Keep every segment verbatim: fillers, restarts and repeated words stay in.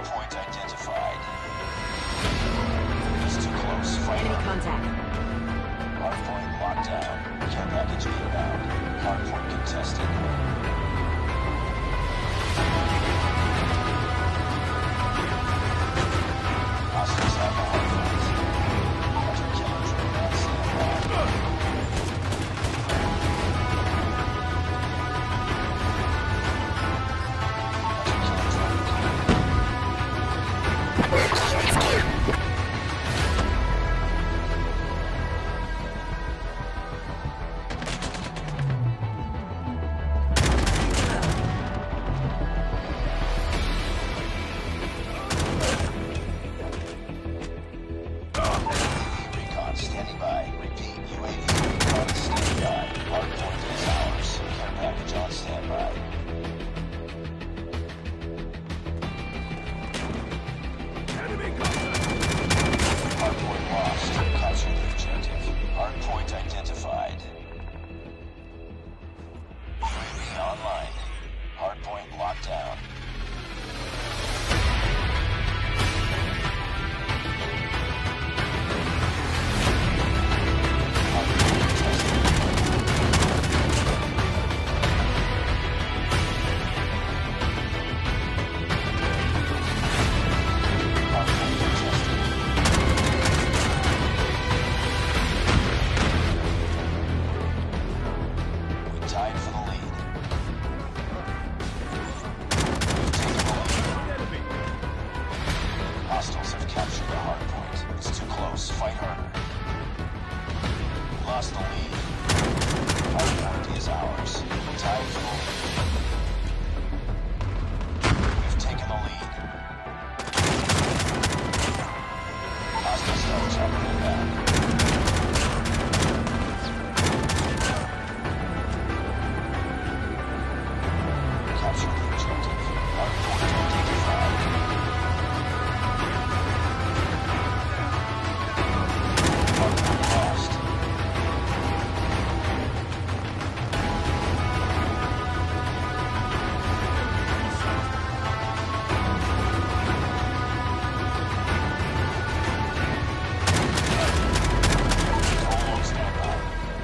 Hardpoint identified. It's too close. Fight Enemy hard. contact. Hardpoint locked down. Care package inbound. Hardpoint contested. Hostiles have the hardpoint. Hunter killer drone on standby. Recon standing by. Repeat, U A V recon standing by. Hardpoint is ours. Care package on standby. Enemy contact! Hardpoint lost. Capture the objective. Hardpoint identified. U A V online. Hardpoint locked down. Hardpoint contested. Hardpoint contested. We tied for the lead. We've taken the lead. Enemy! Hostiles have captured the hard point. It's too close. Fight harder. Lost the lead. Hard point is ours. Tied for the lead. We've taken the lead. Hostile stealth chopper inbound. Capture the objective. Hard point identified. Hardpoint lost. All on standby.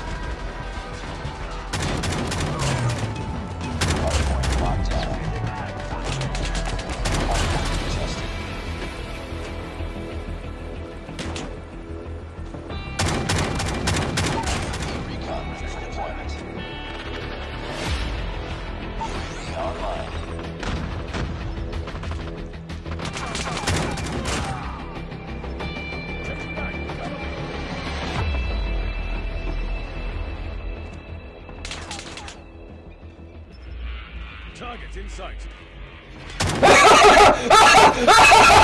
Hardpoint locked down. Hardpoint contested. Recon ready for deployment. U A V online. Taking back! Cover me! Target in sight.